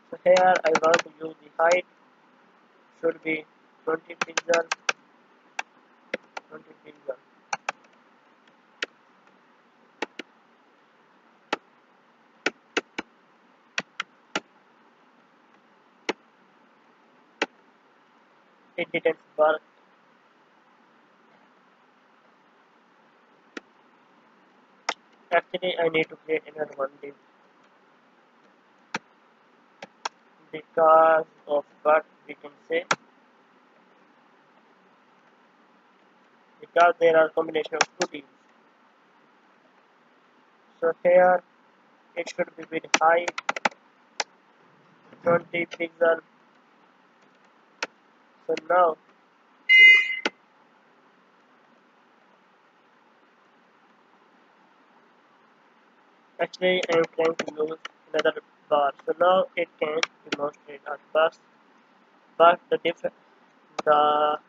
So here I want to use the height should be 20 pixel, 20 pixel. It didn't work. Actually, I need to create another one div because of what we can say, because there are combination of two divs. So here it should be with height 20 pixel. So now actually I am trying to use another bar. So now it can demonstrate at first, but the